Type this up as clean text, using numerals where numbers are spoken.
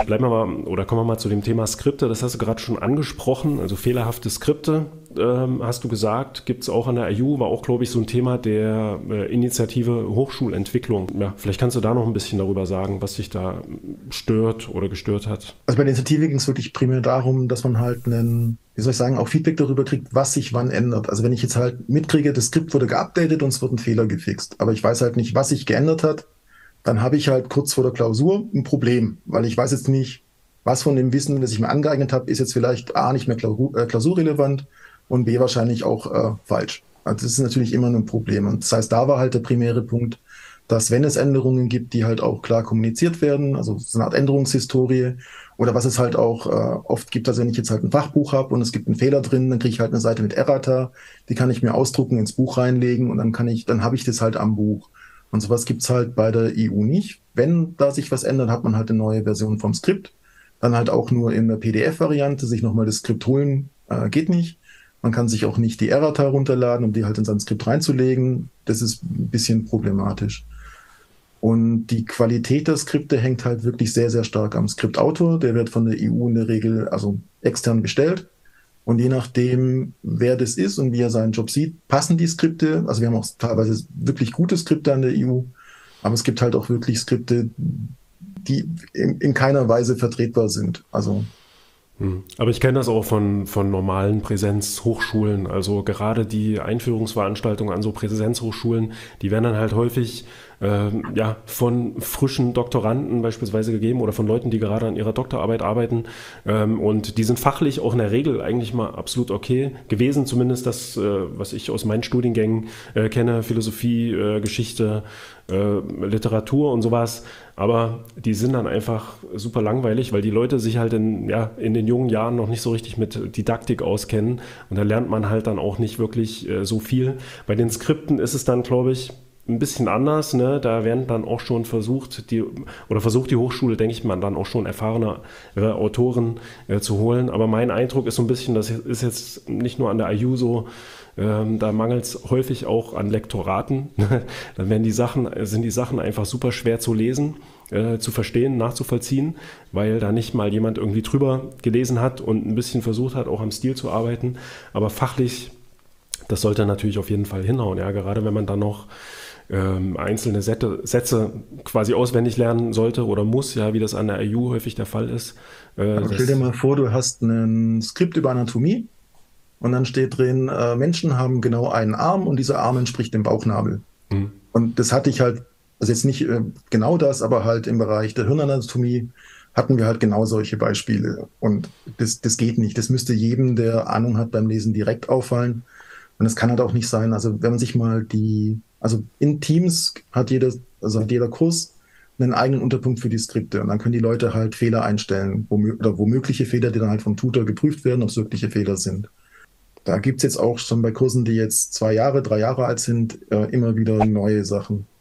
bleiben wir mal oder kommen wir mal zu dem Thema Skripte. Das hast du gerade schon angesprochen. Also fehlerhafte Skripte, hast du gesagt, gibt es auch an der IU, war auch, glaube ich, so ein Thema der Initiative Hochschulentwicklung. Ja, vielleicht kannst du da noch ein bisschen darüber sagen, was dich da stört oder gestört hat. Also bei der Initiative ging es wirklich primär darum, dass man halt einen, wie soll ich sagen, auch Feedback darüber kriegt, was sich wann ändert. Also wenn ich jetzt halt mitkriege, das Skript wurde geupdatet und es wird ein Fehler gefixt, aber ich weiß halt nicht, was sich geändert hat, dann habe ich halt kurz vor der Klausur ein Problem, weil ich weiß jetzt nicht, was von dem Wissen, das ich mir angeeignet habe, ist jetzt vielleicht A, nicht mehr klausurrelevant und B, wahrscheinlich auch falsch. Also das ist natürlich immer ein Problem. Und das heißt, da war halt der primäre Punkt, dass wenn es Änderungen gibt, die halt auch klar kommuniziert werden, also so eine Art Änderungshistorie, oder was es halt auch oft gibt, also wenn ich jetzt halt ein Fachbuch habe und es gibt einen Fehler drin, dann kriege ich halt eine Seite mit Errata, die kann ich mir ausdrucken, ins Buch reinlegen und dann habe ich das halt am Buch. Und sowas gibt's halt bei der EU nicht. Wenn da sich was ändert, hat man halt eine neue Version vom Skript. Dann halt auch nur in der PDF-Variante, sich nochmal das Skript holen, geht nicht. Man kann sich auch nicht die Errata runterladen, um die halt in sein Skript reinzulegen. Das ist ein bisschen problematisch. Und die Qualität der Skripte hängt halt wirklich sehr, sehr stark am Skriptautor. Der wird von der EU in der Regel also extern bestellt. Und je nachdem, wer das ist und wie er seinen Job sieht, passen die Skripte. Also wir haben auch teilweise wirklich gute Skripte an der EU, aber es gibt halt auch wirklich Skripte, die in keiner Weise vertretbar sind. Also Aber ich kenne das auch von normalen Präsenzhochschulen. Also gerade die Einführungsveranstaltungen an so Präsenzhochschulen, die werden dann halt häufig ja, von frischen Doktoranden beispielsweise gegeben oder von Leuten, die gerade an ihrer Doktorarbeit arbeiten. Und die sind fachlich auch in der Regel eigentlich mal absolut okay gewesen. Zumindest das, was ich aus meinen Studiengängen kenne, Philosophie, Geschichte, Literatur und sowas. Aber die sind dann einfach super langweilig, weil die Leute sich halt in den jungen Jahren noch nicht so richtig mit Didaktik auskennen. Und da lernt man halt dann auch nicht wirklich so viel. Bei den Skripten ist es dann, glaube ich, ein bisschen anders, ne? Da werden dann auch schon versucht die Hochschule, denke ich mal, dann auch schon erfahrene Autoren zu holen. Aber mein Eindruck ist so ein bisschen, das ist jetzt nicht nur an der IU so, da mangelt es häufig auch an Lektoraten. Dann sind die Sachen einfach super schwer zu lesen, zu verstehen, nachzuvollziehen, weil da nicht mal jemand irgendwie drüber gelesen hat und ein bisschen versucht hat, auch am Stil zu arbeiten. Aber fachlich, das sollte natürlich auf jeden Fall hinhauen. Ja, gerade wenn man dann noch einzelne Sätze quasi auswendig lernen sollte oder muss, ja, wie das an der IU häufig der Fall ist. aber stell dir mal vor, du hast ein Skript über Anatomie und dann steht drin, Menschen haben genau einen Arm und dieser Arm entspricht dem Bauchnabel. Hm. Und das hatte ich halt, also jetzt nicht genau das, aber halt im Bereich der Hirnanatomie hatten wir halt genau solche Beispiele. Und das geht nicht. Das müsste jedem, der Ahnung hat beim Lesen, direkt auffallen. Und das kann halt auch nicht sein. Also wenn man sich mal also in Teams hat jeder Kurs einen eigenen Unterpunkt für die Skripte. Und dann können die Leute halt Fehler einstellen, oder womögliche Fehler, die dann halt vom Tutor geprüft werden, ob es wirkliche Fehler sind. Da gibt's jetzt auch schon bei Kursen, die jetzt 2 Jahre, 3 Jahre alt sind, immer wieder neue Sachen.